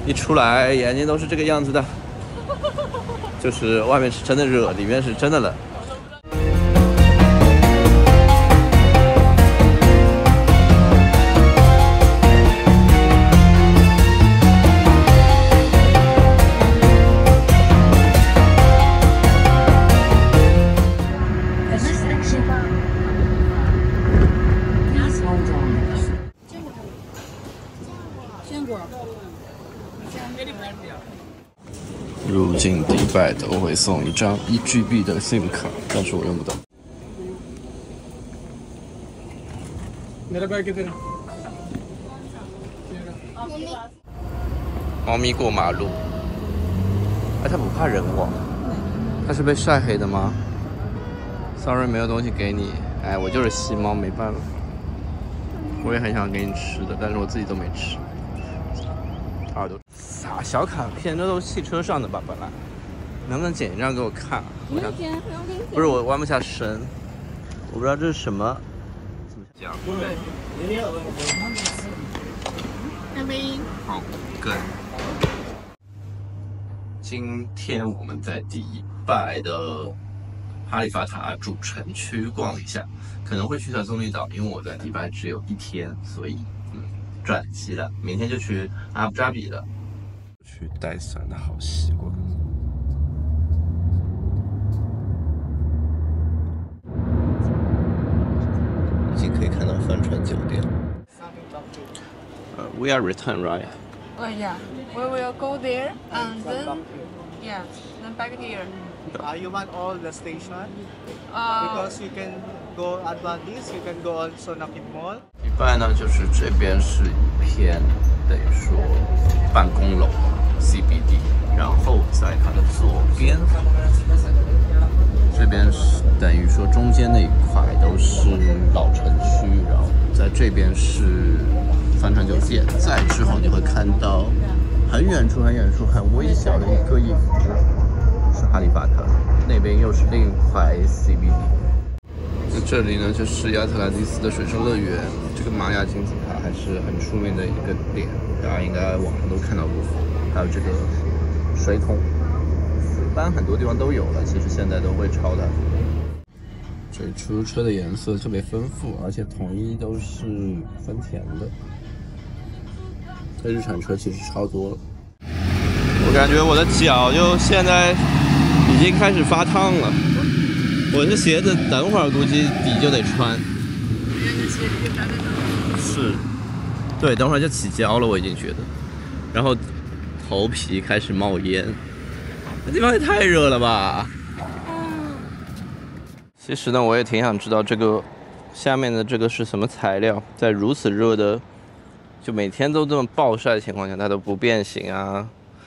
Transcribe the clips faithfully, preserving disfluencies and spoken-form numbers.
一出来眼睛都是这个样子的，就是外面是真的热，里面是真的冷。 入境迪拜都会送一张一 G B 的 SIM 卡，但是我用不到。猫咪过马路，哎，它不怕人网，它是被晒黑的吗 ？Sorry， 没有东西给你。哎，我就是吸猫，没办法。我也很想给你吃的，但是我自己都没吃。耳朵。 啥小卡片？这都是汽车上的吧？本来，能不能剪一张给我看？ 不用剪，不用给你剪。 不是我弯不下身，我不知道这是什么。怎么讲？ 那边好，跟。今天我们在迪拜的哈利法塔主城区逛一下，可能会去到棕榈岛，因为我在迪拜只有一天，所以嗯，转机了。明天就去阿布扎比了。 去带伞的好习惯。已经可以看到帆船酒店。呃、uh, ，We are return, right? Oh yeah, we will go there and then yeah, then back here. Uh, you want all the station? Uh, Because you can go Atlantis, you can go on Sonakit Mall. 迪拜呢，就是这边是一片等于说办公楼。 C B D， 然后在它的左边，这边是等于说中间那一块都是老城区，然后在这边是帆船酒店，再之后你会看到很远处、很远处、很微小的一个影子是哈利法塔，那边又是另一块 C B D。那这里呢，就是亚特兰蒂斯的水上乐园，这个玛雅金字塔还是很出名的一个点，大家应该网上都看到过。 还有这个水桶，水般很多地方都有了，其实现在都会抄的。这出租车的颜色特别丰富，而且统一都是丰田的。这日产车其实超多了。我感觉我的脚就现在已经开始发烫了。我这鞋子等会儿估计底就得穿。是，对，等会儿就起胶了，我已经觉得。然后。 头皮开始冒烟，这地方也太热了吧！其实呢，我也挺想知道这个下面的这个是什么材料，在如此热的，就每天都这么暴晒的情况下，它都不变形啊。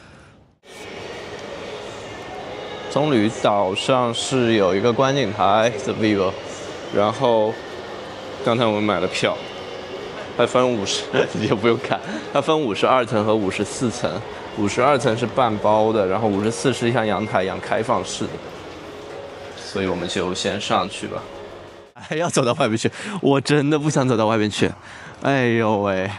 棕榈岛上是有一个观景台 The View， 然后刚才我们买了票，它分五十，你就不用看，它分五十二层和五十四层。 五十二层是半包的，然后五十四是像阳台一样开放式的，所以我们就先上去吧。还要走到外面去，我真的不想走到外面去。哎呦喂！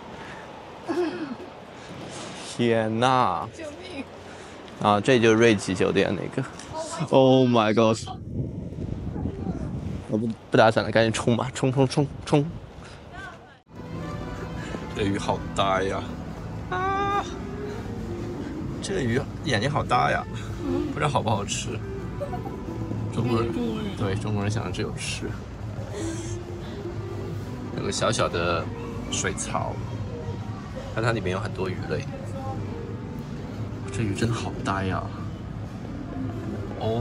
天哪！ 救命！ 啊，这就是瑞吉酒店那个。Oh my god！ 我不不打伞了，赶紧冲吧，冲冲冲冲！这鱼好大呀！啊！ 这个鱼眼睛好大呀，不知道好不好吃。中国人对中国人想的只有吃。有个小小的水槽，但它里面有很多鱼类。这鱼真的好大呀！哦，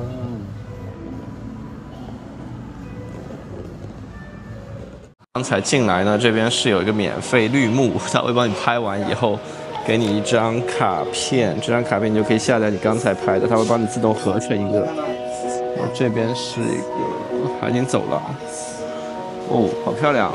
刚才进来呢，这边是有一个免费绿幕，它会帮你拍完以后。 给你一张卡片，这张卡片你就可以下载你刚才拍的，它会帮你自动合成一个。然后这边是一个海景走廊，哦，好漂亮。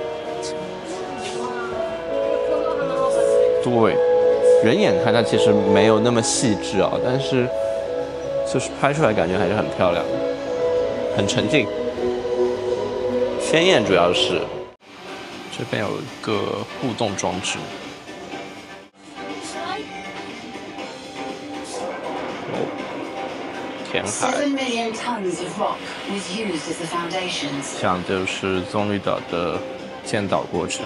对，人眼看它其实没有那么细致啊，但是就是拍出来感觉还是很漂亮，很沉静，鲜艳主要是。这边有一个互动装置。 填海。像就是棕榈岛的建岛过程。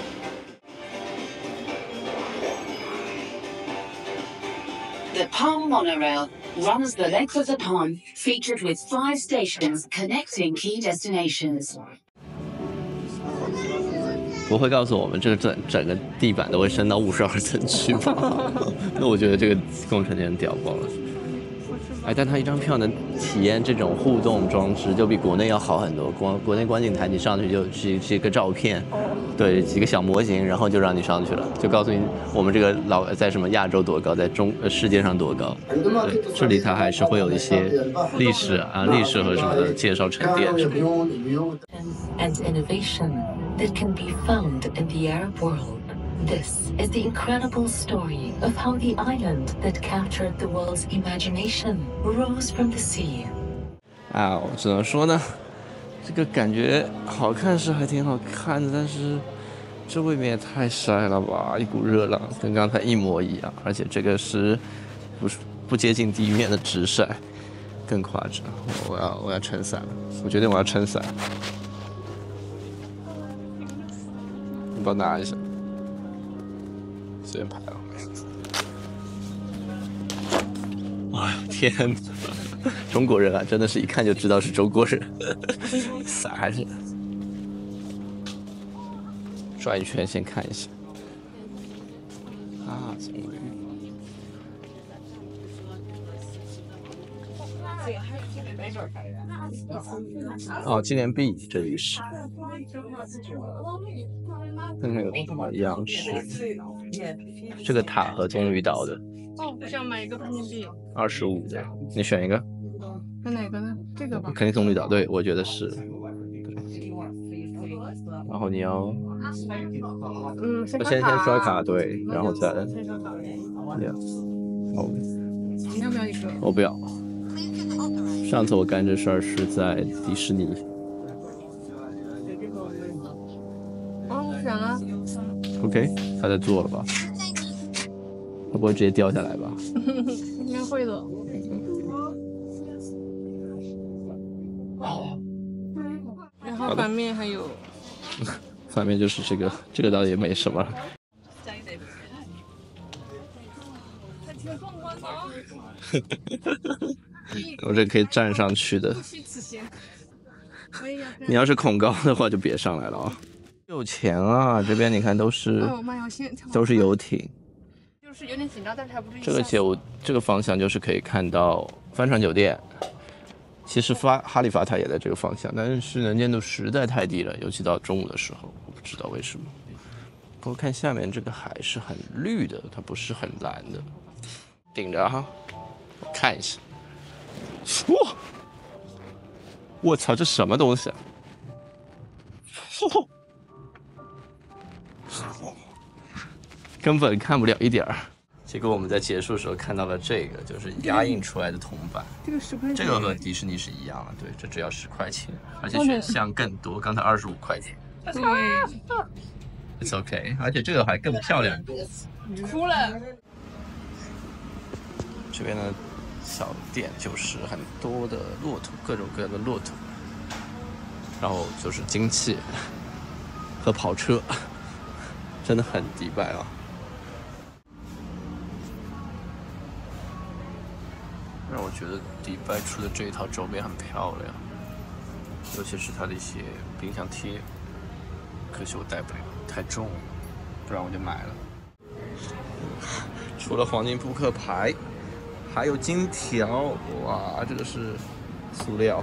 The Palm Monorail runs the length of the Palm, featured with five stations connecting key destinations. 不会告诉我们这个整整个地板都会升到五十二层去吧？那我觉得这个工程真屌爆了。哎，但它一张票能体验这种互动装置，就比国内要好很多。国国内观景台你上去就是是一个照片，对，几个小模型，然后就让你上去了，就告诉你我们这个老在什么亚洲多高，在中呃世界上多高。对，这里它还是会有一些历史啊、历史和什么的介绍沉淀什么的。 And innovation that can be found in the Arab world. This is the incredible story of how the island that captured the world's imagination rose from the sea. 啊，我只能说呢，这个感觉好看是还挺好看的，但是这未免也太晒了吧，一股热浪，跟刚才一模一样，而且这个是不是不接近地面的直晒，更夸张。我要我要撑伞了，我决定我要撑伞。你帮我拿一下。随便拍了。哎呦天哪！中国人啊，真的是一看就知道是中国人。伞还是转一圈先看一下。啊，棕榈。哦，纪念币这里是。看看有什么样式。这个塔和棕榈岛的。 哦，我想买一个纪念币。 二十五的，你选一个。 选哪个呢？这个吧。 肯定棕榈岛，对，我觉得是。然后你要， 嗯，先先先刷卡，对，然后再。 先刷卡。 Yeah. 好。 你要不要一个？ 我不要。上次我干这事儿是在迪士尼。 哦，我选了。 OK， 他在做了吧？他不会直接掉下来吧？ 应该会的。 哦。 然后反面还有。 反面就是这个，这个倒也没什么。我这可以站上去的。你要是恐高的话，就别上来了啊！有钱啊，这边你看都是， 哦妈呀， 都是游艇。 就是有点紧张，但是还不至于。 这个酒，这个方向就是可以看到帆船酒店。其实发哈利法塔也在这个方向，但是能见度实在太低了，尤其到中午的时候，我不知道为什么。不过看下面这个海是很绿的，它不是很蓝的。顶着哈，我看一下。哇！我操，这什么东西啊？根本看不了一点儿。结果我们在结束的时候看到了这个，就是压印出来的铜板。 这个十块钱。 这个和迪士尼是一样的，对，这只要十块钱，而且选项更多。刚才二十五块钱。 对。 It's OK， 而且这个还更漂亮。 哭了。 这边的小店就是很多的骆驼，各种各样的骆驼，然后就是金器和跑车，真的很迪拜啊。让我觉得迪拜出的这一套周边很漂亮，尤其是它的一些冰箱贴，可惜我带不了，太重了，不然我就买了。除了黄金扑克牌，还有金条，哇，这个是塑料。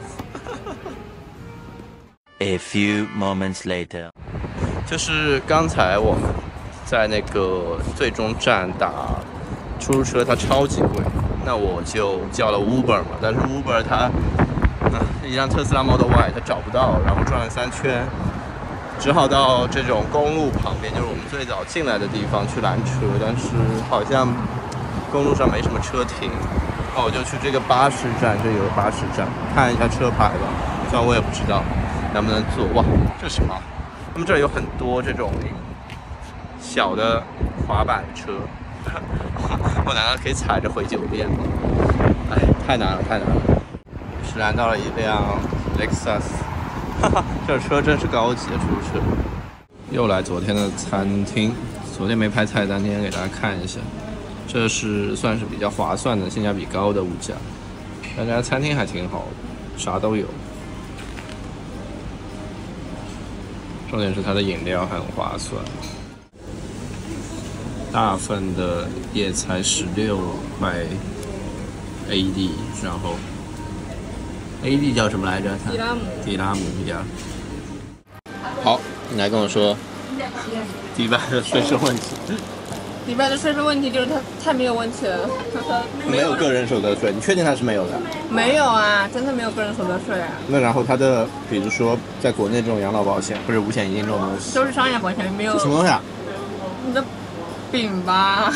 A few moments later， 就是刚才我们在那个最终站打出租车，它超级贵。那我就叫了 Uber 嘛，但是 Uber 它，啊，一辆特斯拉 Model Y 它找不到，然后转了三圈，只好到这种公路旁边，就是我们最早进来的地方去拦车，但是好像公路上没什么车停，那我就去这个巴士站，这有个巴士站，看一下车牌吧，虽然我也不知道能不能坐。哇，这是什么？他们这儿有很多这种小的滑板车。我难道可以踩着回酒店吗？ 太难了，太难了。是拦到了一辆 Lexus， 哈哈，这车真是高级的出租车。又来昨天的餐厅，昨天没拍菜单，今天给大家看一下。这是算是比较划算的、性价比高的物价。但这家餐厅还挺好的，啥都有。重点是它的饮料很划算，大份的也才十六块 A D， 然后 A D 叫什么来着？ 迪拉姆。 迪拉姆呀。好，你来跟我说迪拜的税收问题。 迪拜的税收问题就是它太没有问题了， 没有个人所得税，你确定它是没有的？ 没有啊，真的没有个人所得税啊。 那然后它的，比如说在国内这种养老保险或者五险一金这种东西， 都是商业保险，没有。 什么东西啊？ 你的饼吧？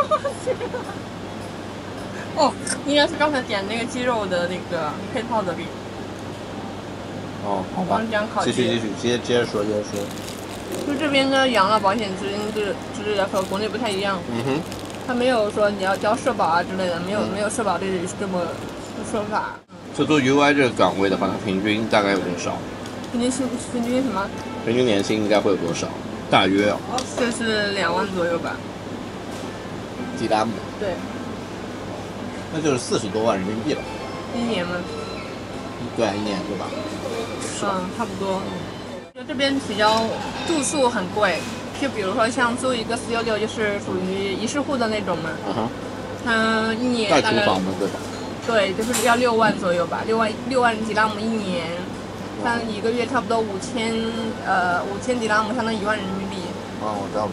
哦，应该是刚才点那个鸡肉的那个配套的饼。 哦，好吧。继续继续，接接着说，接着说。 就这边的养老保险资金制之类的和国内不太一样。 嗯哼。 它没有说你要交社保啊之类的，没有、嗯、没有社保这这么说法。 就做 U I 这个岗位的话，平均大概有多少？ 平均是平均什么？ 平均年薪应该会有多少？大约哦。 这是两万左右吧。 迪拉姆。 对。 那就是四十多万人民币了。 一年吗？ 对，一年对吧？ 嗯，差不多。就这边比较住宿很贵，就比如说像租一个四六六，就是属于一室户的那种嘛。 嗯哼。 它一年带厨房的对吧？ 对，就是要六万左右吧，六万六万迪拉姆一年，像一个月差不多五千呃五千迪拉姆，相当于一万人民币。 啊，我知道。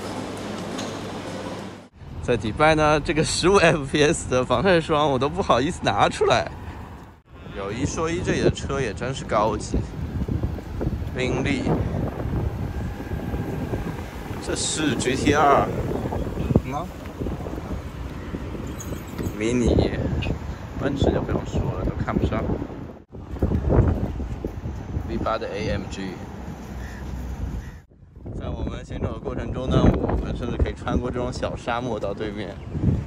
在迪拜呢，这个十五 F P S 的防晒霜我都不好意思拿出来。有一说一，这里的车也真是高级。宾利，这是 G T 二吗？迷你，奔驰就不用说了，都看不上。V 八的 A M G。在我们行走的过程中呢，我们甚至可以穿过这种小沙漠到对面。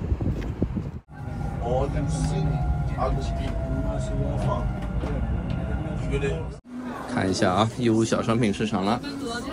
看一下啊，义乌小商品市场了。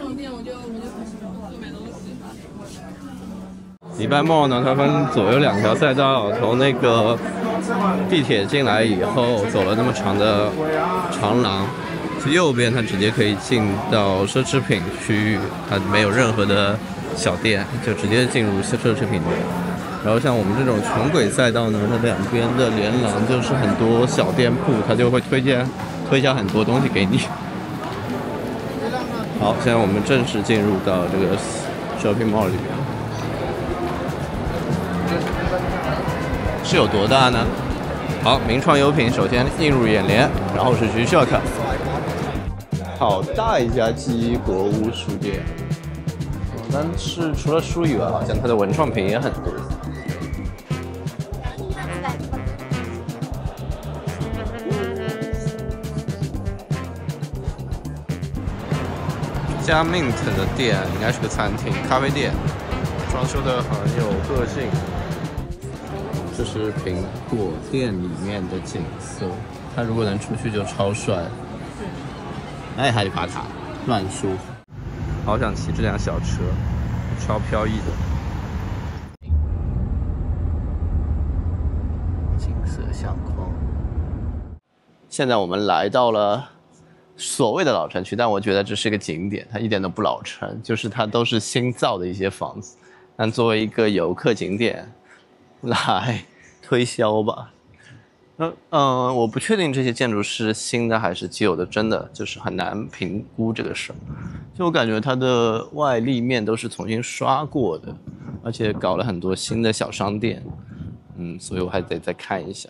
迪拜 Mall 呢，它分左右两条赛道，从那个地铁进来以后，走了那么长的长廊，右边它直接可以进到奢侈品区域，它没有任何的小店，就直接进入奢侈品店。然后像我们这种穷轨赛道呢，它两边的连廊就是很多小店铺，它就会推荐推销很多东西给你。好，现在我们正式进入到这个 shopping mall 里面，是有多大呢？好，名创优品首先映入眼帘，然后是 G-Shock， 好大一家记忆国屋书店，但是除了书以外，好像它的文创品也很多。家 Mint 的店应该是个餐厅、咖啡店，装修的很有个性。这是苹果店里面的景色，它如果能出去就超帅。哎，哈利波特，乱说。好想骑这辆小车，超飘逸的。金色相框。现在我们来到了所谓的老城区，但我觉得这是个景点，它一点都不老城，就是它都是新造的一些房子。但作为一个游客景点来推销吧，嗯嗯，我不确定这些建筑是新的还是旧的，真的就是很难评估这个事儿。就我感觉它的外立面都是重新刷过的，而且搞了很多新的小商店，嗯，所以我还得再看一下。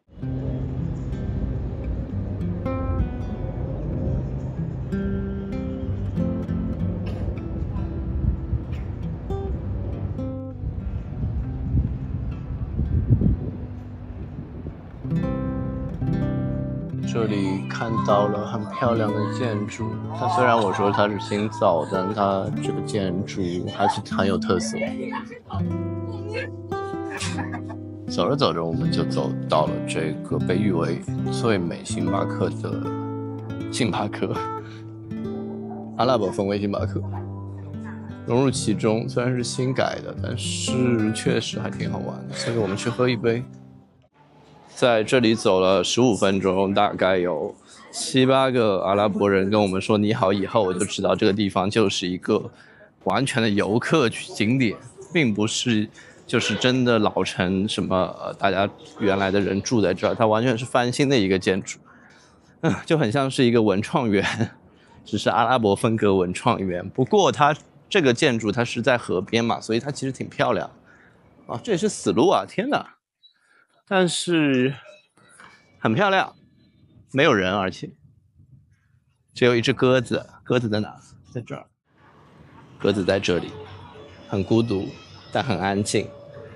这里看到了很漂亮的建筑，它虽然我说它是新造，但它这个建筑还是很有特色。 走着走着，我们就走到了这个被誉为最美星巴克的星巴克，阿拉伯风味星巴克，融入其中。虽然是新改的，但是确实还挺好玩的，所以我们去喝一杯。在这里走了十五分钟，大概有七八个阿拉伯人跟我们说你好以后，我就知道这个地方就是一个完全的游客景点，并不是就是真的老城什么呃大家原来的人住在这儿，它完全是翻新的一个建筑，嗯，就很像是一个文创园，只是阿拉伯风格文创园。不过它这个建筑它是在河边嘛，所以它其实挺漂亮啊。这也是死路啊，天哪！但是很漂亮，没有人，而且只有一只鸽子。鸽子在哪？在这儿。鸽子在这里，很孤独，但很安静。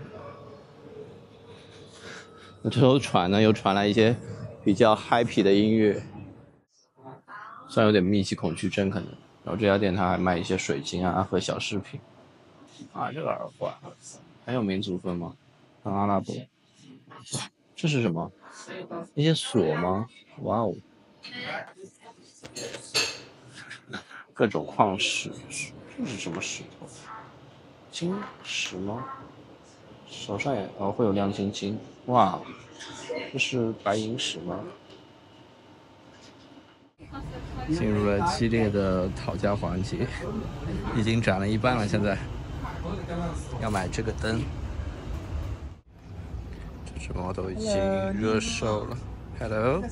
那这艘船呢，又传来一些比较 happy 的音乐，虽然有点密集恐惧症可能。然后这家店它还卖一些水晶啊和小饰品。啊，这个耳环很有民族风吗？很阿拉伯。这是什么？一些锁吗？哇哦！各种矿石，这是什么石头？金石吗？手上也哦会有亮晶晶。哇，这是白银石吗？进入了激烈的讨价环节，已经涨了一半了。现在要买这个灯。什么都已经热售了。Hello.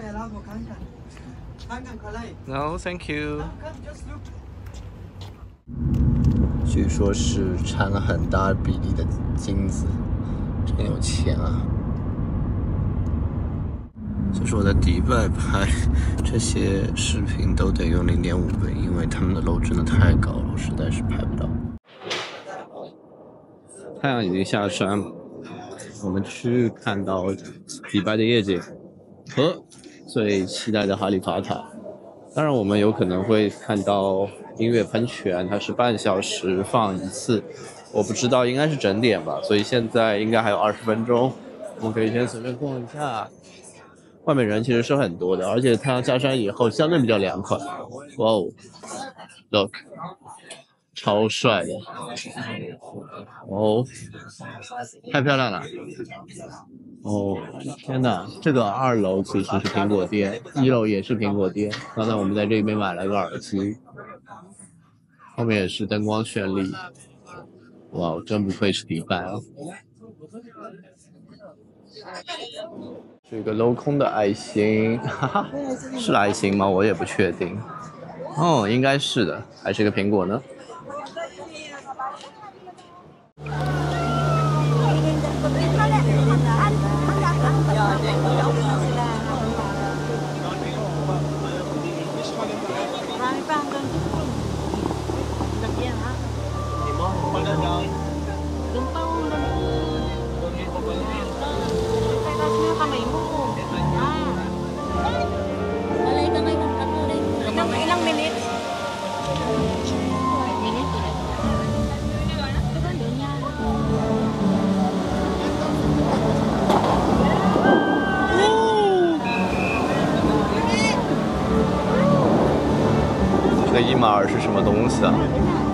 No, thank you. 据说是掺了很大比例的金子，真有钱啊！所以说我在迪拜拍这些视频都得用 零点五 倍，因为他们的楼真的太高了，我实在是拍不到。太阳已经下山了。我们去看到迪拜的夜景和最期待的哈利法塔。当然我们有可能会看到音乐喷泉，它是半小时放一次，我不知道，应该是整点吧，所以现在应该还有二十分钟，我们可以先随便逛一下。外面人其实是很多的，而且太阳下山以后相对比较凉快。哇哦 ，look， 超帅的，哦，太漂亮了。哦，天哪！这个二楼其实是苹果店，一楼也是苹果店。刚才我们在这边买了个耳机，后面也是灯光绚丽。哇，真不愧是迪拜啊！是一个镂空的爱心，哈哈，是爱心吗？我也不确定。哦，应该是的，还是个苹果呢。这个伊马尔是什么东西啊？